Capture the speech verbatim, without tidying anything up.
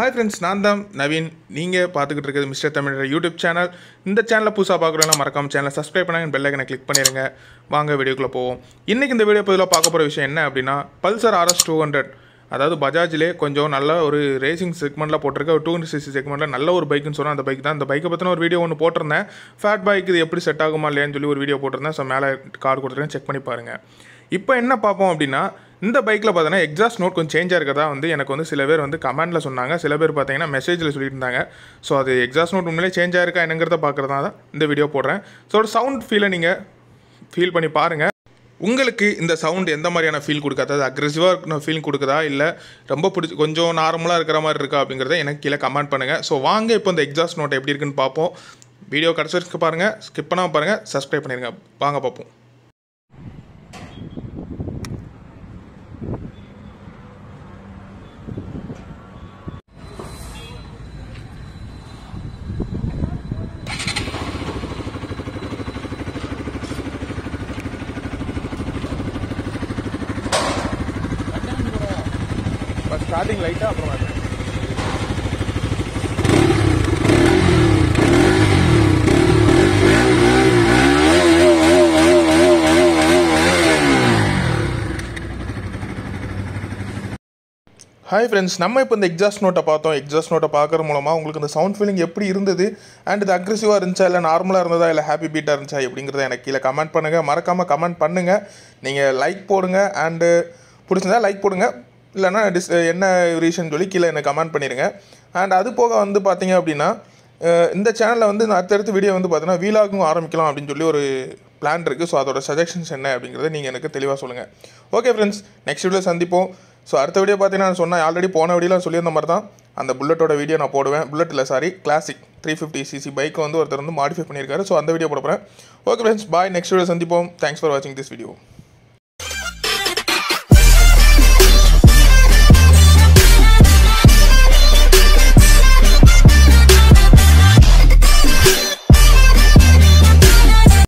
Hi friends, நான் தான் நவீன். நீங்கள் பார்த்துக்கிட்டு இருக்கிறது மிஸ்டர் தமிழ் யூடியூப் சேனல். இந்த சேனலை புதுசாக பார்க்குறவங்க மறக்காம சேனலை சப்ஸ்கிரைப் பண்ணாங்க, பெல் ஐக்கனை கிளிக் பண்ணிடுங்க. வாங்க வீடியோக்குள்ளே போவோம். இன்றைக்கி இந்த வீடியோ பதிலாக பார்க்க போகிற விஷயம் என்ன அப்படின்னா, பல்சர் ஆர்எஸ் டூ ஹண்ட்ரட், அதாவது பஜாஜிலே கொஞ்சம் நல்ல ஒரு ரேசிங் செக்மெண்ட்டில் போட்டிருக்க ஒரு டூ ஹண்ட்ரட் சிசி செக்மெண்ட்டில் நல்ல ஒரு பைக்குன்னு சொன்னால் அந்த பைக் தான். அந்த பைக்கை பற்றின ஒரு வீடியோ ஒன்று போட்டிருந்தேன். ஃபேட் பைக் இது எப்படி செட் ஆகுமா இல்லையான்னு சொல்லி ஒரு வீடியோ போட்டிருந்தேன். ஸோ மேலே கார்டு கொடுத்துருக்கேன், செக் பண்ணி பாருங்கள். இப்போ என்ன பார்ப்போம் அப்படின்னா, இந்த பைக்கில் பார்த்தீங்கன்னா எக்ஸாஸ்ட் நோட் கொஞ்சம் சேஞ்சாக இருக்கிறதா வந்து எனக்கு வந்து சில பேர் வந்து கமெண்ட்டில் சொன்னாங்க. சில பேர் பார்த்தீங்கன்னா மெசேஜில் சொல்லியிருந்தாங்க. ஸோ அது எக்ஸாஸ்ட் நோட் உண்மையிலே சேஞ்ச் ஆயிருக்கா என்னங்கிறத பார்க்குறதா தான் இந்த வீடியோ போடுறேன். ஸோ ஒரு சவுண்ட் ஃபீலை நீங்கள் ஃபீல் பண்ணி பாருங்கள். உங்களுக்கு இந்த சவுண்ட் எந்த மாதிரியான ஃபீல் கொடுக்குது, அதாவது அக்ரெசிவாக ஃபீல் கொடுக்குதா இல்லை ரொம்ப பிடிச்சி கொஞ்சம் நார்மலாக இருக்கிற மாதிரி இருக்கா அப்படிங்கிறத எனக்கு கீழே கமெண்ட் பண்ணுங்கள். ஸோ வாங்க இப்போ இந்த எக்ஸாஸ்ட் நோட் எப்படி இருக்குன்னு பார்ப்போம். வீடியோ கடைசி வரைக்கும் பாருங்கள், ஸ்கிப் பண்ணாமல் பாருங்கள், சப்ஸ்கிரைப் பண்ணிடுங்க. வாங்க பார்ப்போம். ஸ்டார்டிங் லைட்டாக அப்புறம் ஹாய் ஃப்ரெண்ட்ஸ், நம்ம இப்போ இந்த எக்ஸாஸ்ட் நோட்டை பார்த்தோம். எக்ஸாஸ்ட் நோட்டை பார்க்குற மூலமாக உங்களுக்கு இந்த சவுண்ட் ஃபீலிங் எப்படி இருந்தது, அண்ட் இது அக்ரெசிவாக இருந்துச்சா இல்லை நார்மலாக இருந்ததா இல்லை ஹாப்பி பீட்டாக இருந்துச்சா அப்படிங்கிறத எனக்கு கீழே கமெண்ட் பண்ணுங்கள். மறக்காமல் கமெண்ட் பண்ணுங்கள். நீங்கள் லைக் போடுங்க, அண்டு பிடிச்சிருந்தா லைக் போடுங்க, இல்லைனா டிஸ் என்ன ரீசன் சொல்லி கீழே எனக்கு கமெண்ட் பண்ணிடுங்க. அண்ட் அது போக வந்து பார்த்தீங்க அப்படின்னா, இந்த சேனலில் வந்து நான் அடுத்தடுத்த வீடியோ வந்து பார்த்தீங்கன்னா வீலாகும் ஆரம்பிக்கலாம் அப்படின்னு சொல்லி ஒரு பிளான் இருக்குது. ஸோ அதோட சஜஷன்ஸ் என்ன அப்படிங்கிறத நீங்கள் எனக்கு தெளிவாக சொல்லுங்கள். ஓகே ஃப்ரெண்ட்ஸ், நெக்ஸ்ட் வீடியோ சந்திப்போம். ஸோ அடுத்த வீடியோ பார்த்தீங்கன்னா நான் சொன்னேன், ஆல்ரெடி போன வீடியோலாம் சொல்லியிருந்த மாதிரி தான் அந்த புல்லட்டோட வீடியோ நான் போடுவேன். புல்லட் இல்லை sorry classic three fifty CC பைக்கை வந்து ஒருத்தர் வந்து மாடிஃபை பண்ணியிருக்காரு. ஸோ அந்த வீடியோ போட போகிறேன். Okay friends, bye. Next video சந்திப்போம். தேங்க்ஸ் ஃபார் வாட்சிங் திஸ் வீடியோ.